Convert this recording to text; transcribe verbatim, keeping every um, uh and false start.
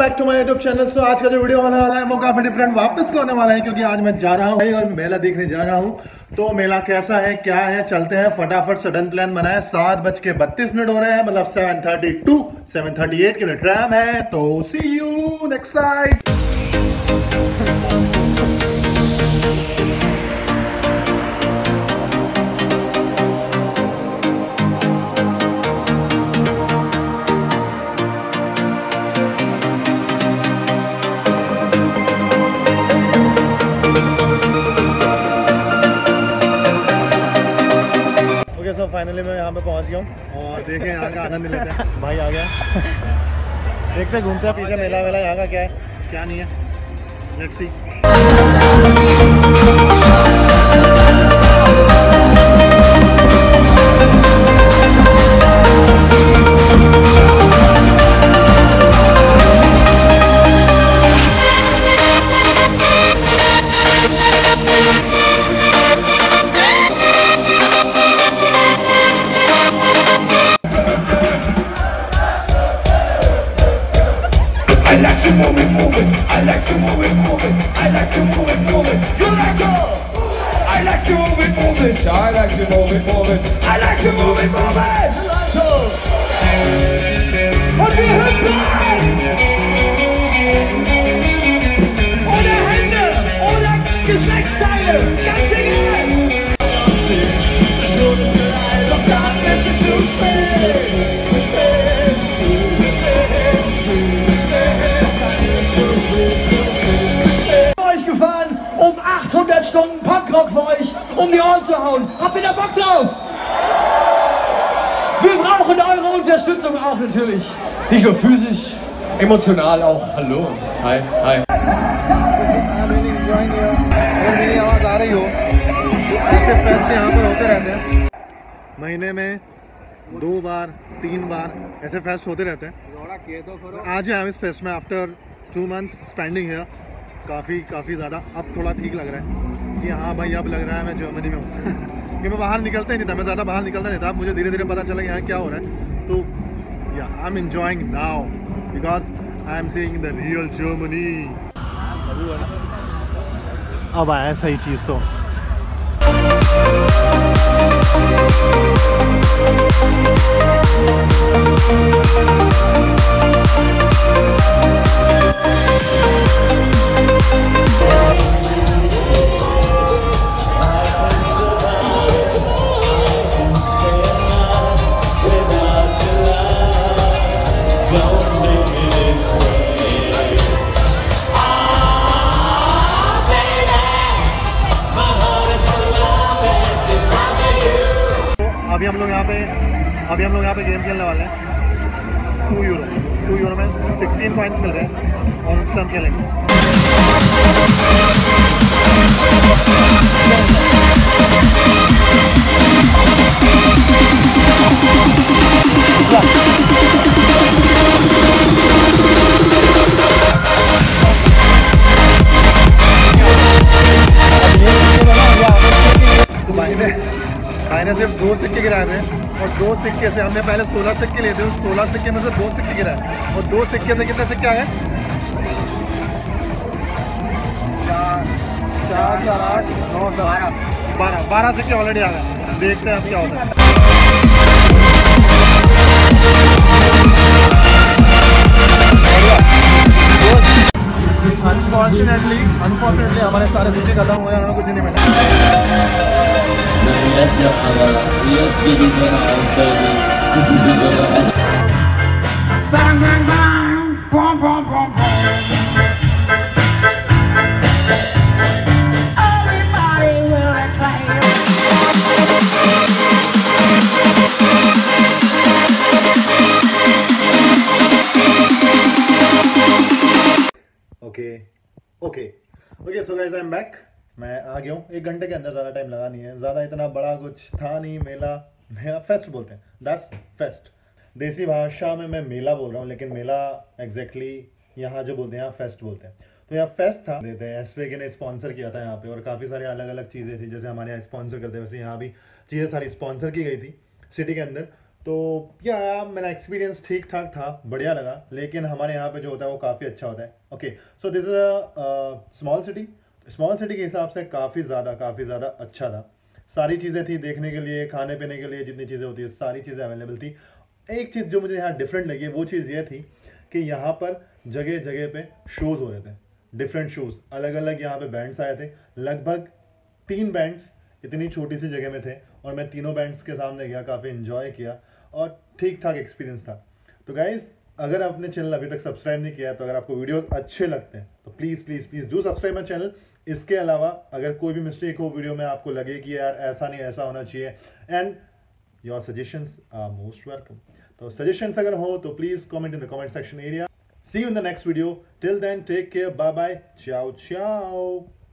Back to my YouTube channel. So आज का जो वीडियो होने वाला है वो काफी डिफरेंट वापस से होने वाला है, क्योंकि आज मैं जा रहा हूँ और मेला देखने जा रहा हूँ। तो मेला कैसा है क्या है, चलते हैं फटाफट। सडन प्लान बनाए, सात बज के बत्तीस मिनट हो रहे हैं, मतलब seven thirty two seven thirty eight के ट्रैम है। तो see you next time. So finally मैं यहाँ पे पहुँच गया हूँ और देखें यहाँ का आनंद लेते हैं। भाई आ गया, देखते घूमते हैं पीछे मेला वेला यहाँ का क्या है क्या नहीं है, let's see. I like to move it, move it. I like to move it, move it. I like to move it, move it. You like to? I like to move it, move it. I like to move it, move it. I like to move it, move it. You like to? Und wir hüpfen! Ohne Hände, ohne Geschlechtsteile, ganz egal. Der Tod ist allein, doch dann ist es zu spät. Zu spät, zu spät, zu spät. Gefahren, um achthundert Stunden Punkrock für euch um die Ohren zu hauen. Habt ihr da Bock drauf? Wir brauchen eure Unterstützung auch natürlich. Nicht nur physisch, emotional auch. Hallo. Hi, hi. महीने में दो बार तीन बार ऐसे fest होते रहते हैं। आज है हम इस फेस्ट में आफ्टर टू मंथ्स स्पेंडिंग है। काफ़ी काफ़ी ज़्यादा अब थोड़ा ठीक लग रहा है कि हाँ भाई अब लग रहा है मैं जर्मनी में हूँ। कि मैं बाहर निकलता ही नहीं था, मैं ज़्यादा बाहर निकलता नहीं था। मुझे धीरे धीरे पता चला कि यहाँ क्या हो रहा है। तो या I am enjoying now because I am seeing the real Germany. अब आया सही चीज़ तो। अभी हम लोग यहाँ पे अभी हम लोग यहाँ पे गेम खेलने वाले हैं। टू यूरो टू यूरो में सिक्सटीन पॉइंट्स मिल रहे हैं और उससे हम खेलेंगे। मैंने सिर्फ दो सिक्के गिराए थे और दो सिक्के से हमने पहले सोलह सिक्के लिए थे। उस सोलह सिक्के में से दो सिक्के गिराए और दो सिक्के से कितने सिक्के आ गए? चार चार चार आठ नौ बारह बारह बारह सिक्के ऑलरेडी आ गए। देखते हैं अब क्या होता है। अनफॉर्चुनेटली अनफॉर्चुनेटली हमारे सारे सिक्के खत्म हो गए, हमें कुछ नहीं मिला। Jetzt ja, aber jetzt geht die Sonne auf, Baby. Die Sonne auf. Bang, bang, bang. Bom, bom, bom, bom. Everybody will reclaim. Okay, okay, okay. So guys, I'm back. मैं आ गया हूँ। एक घंटे के अंदर, ज़्यादा टाइम लगा नहीं है। ज़्यादा इतना बड़ा कुछ था नहीं। मेला मेला फेस्ट बोलते हैं, दस फेस्ट। देसी भाषा में मैं मेला बोल रहा हूँ, लेकिन मेला एग्जैक्टली यहाँ जो बोलते हैं यहाँ फेस्ट बोलते हैं। तो यहाँ फेस्ट था, देते हैं एसवेगे ने स्पॉन्सर किया था यहाँ पे, और काफ़ी सारी अलग अलग चीज़ें थी। जैसे हमारे यहाँ स्पॉन्सर करते हैं वैसे यहाँ भी चीज़ें सारी स्पॉन्सर की गई थी सिटी के अंदर। तो या मेरा एक्सपीरियंस ठीक ठाक था, बढ़िया लगा, लेकिन हमारे यहाँ पे जो होता है वो काफ़ी अच्छा होता है। Okay, so this is a small city. Small city के हिसाब से काफ़ी ज़्यादा काफ़ी ज़्यादा अच्छा था। सारी चीज़ें थी देखने के लिए, खाने पीने के लिए, जितनी चीज़ें होती है सारी चीज़ें अवेलेबल थी। एक चीज़ जो मुझे यहाँ डिफरेंट लगी वो चीज़ ये थी कि यहाँ पर जगह जगह पे शोज़ हो रहे थे, डिफरेंट शोज़, अलग अलग यहाँ पे बैंड्स आए थे। लगभग तीन बैंड्स इतनी छोटी सी जगह में थे और मैं तीनों बैंड्स के सामने गया, काफ़ी इन्जॉय किया और ठीक ठाक एक्सपीरियंस था। तो गाइज़, अगर आपने चैनल अभी तक सब्सक्राइब नहीं किया है, तो अगर आपको वीडियोस अच्छे लगते हैं तो please please please do subscribe my channel. इसके अलावा अगर कोई भी मिस्टेक हो वीडियो में, आपको लगे कि यार ऐसा नहीं ऐसा होना चाहिए, and your suggestions are most welcome. तो सजेशंस अगर हो तो please comment in the comment section area. See you in the next video. Till then take care, bye bye, ciao चाओ।